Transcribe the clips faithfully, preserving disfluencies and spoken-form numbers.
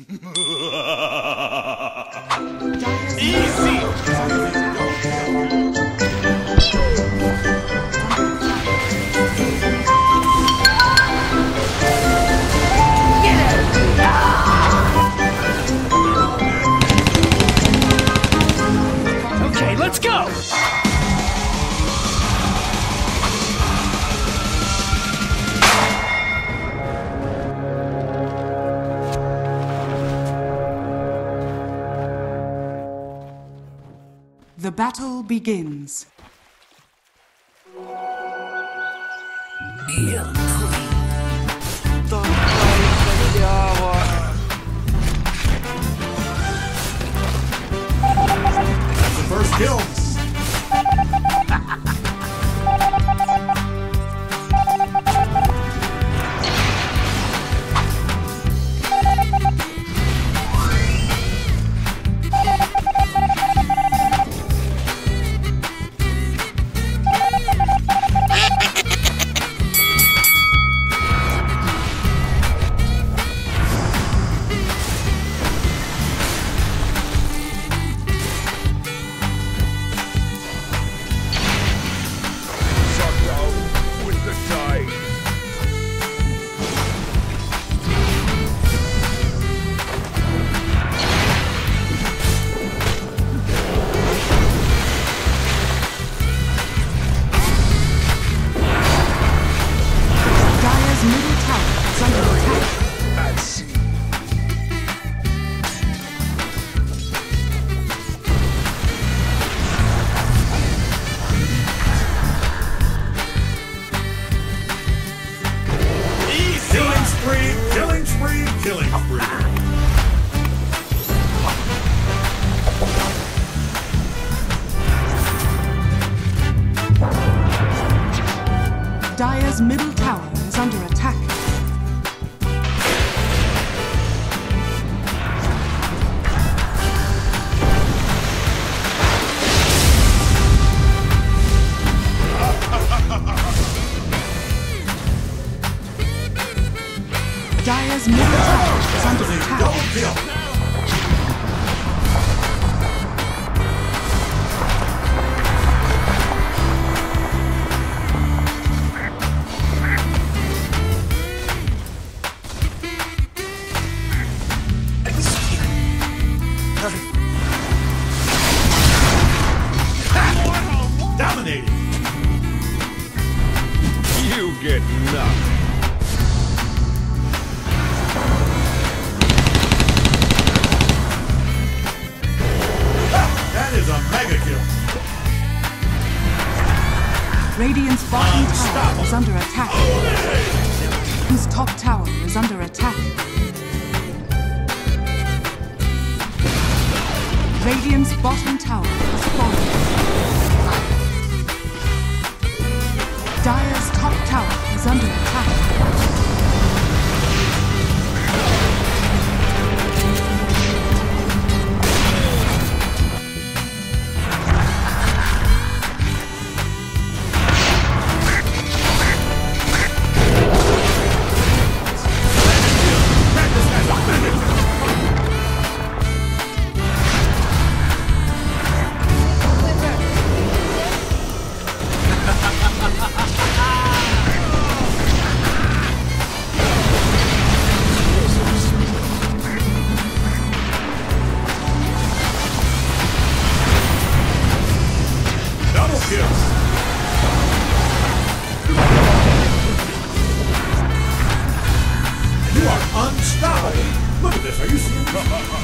Easy! Okay, let's go! The battle begins. That's the first kill. Dire's middle tower is under attack. Dire's middle tower is under attack. Double kill. Dominated! You get nothing. That is a mega kill. Radiant's bottom tower is under attack. Whose top tower is under attack. Radiant's bottom tower has fallen. Dire's top tower is under attack. You are unstoppable! Look at this, are you seeing this?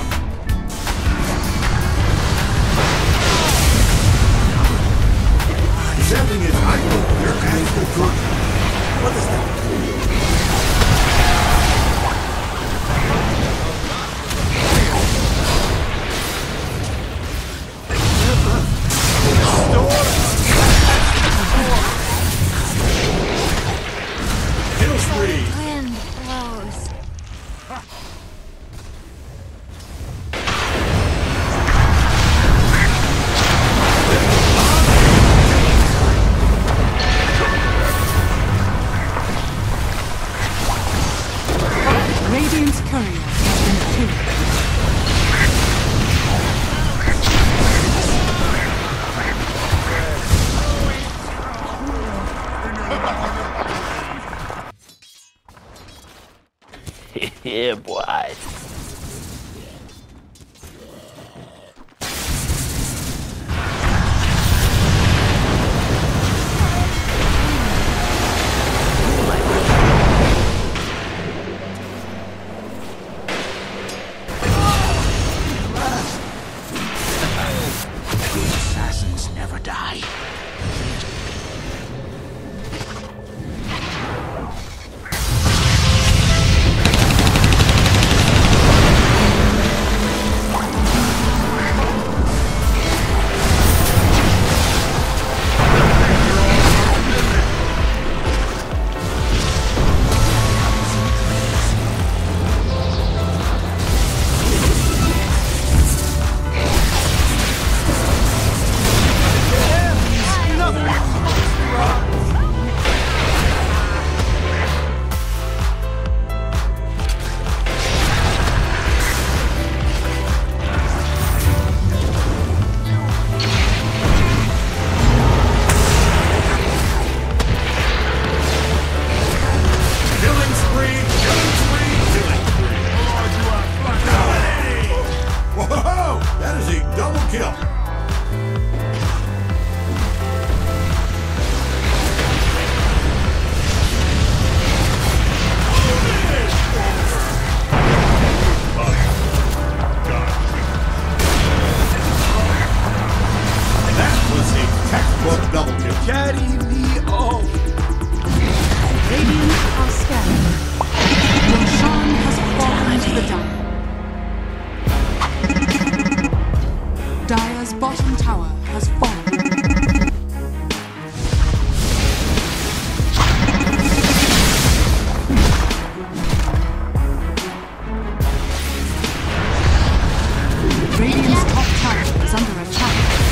Something is idle. Your ass will drop. What is that? Kill spree! Wind blows. Radiant's courier has been two. Yeah, boy. Good assassins never die. Dire's bottom tower has fallen. Radiant's top tower is under attack.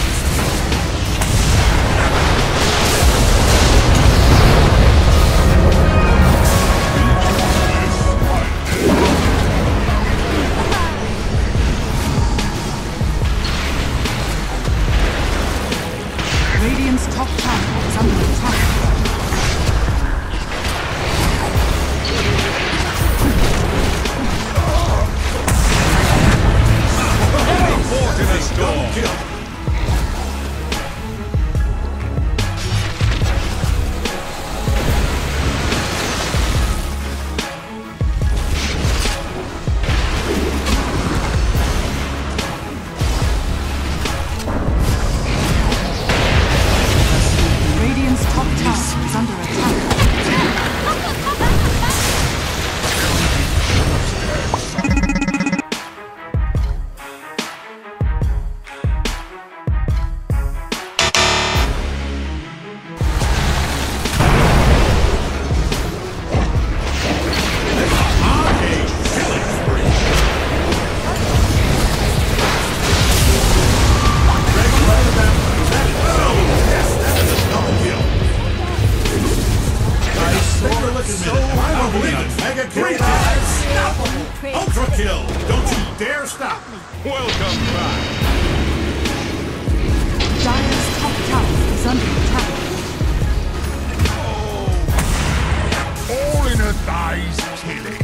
Radiant's top tower is under attack. Radiant's top tower is under attack. Ultra kill! Don't you dare stop me! Welcome back! Dire's top tower is under attack. All in a day's killing.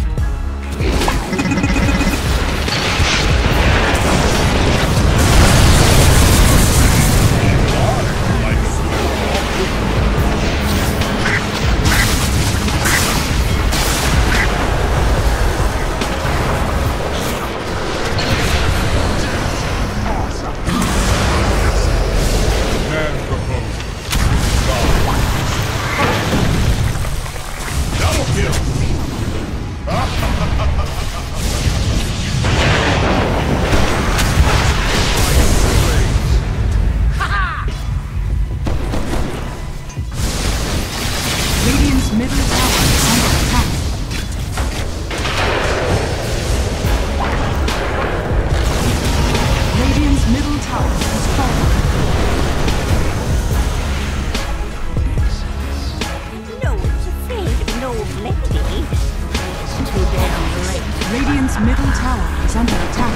Radiant's middle tower is under attack.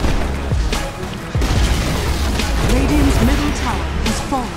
Radiant's middle tower has fallen.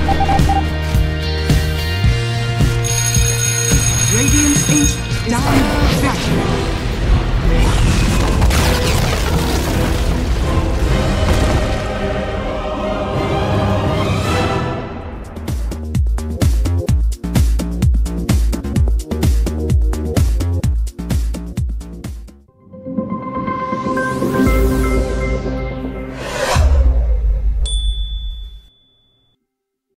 Radiant's ancient is down.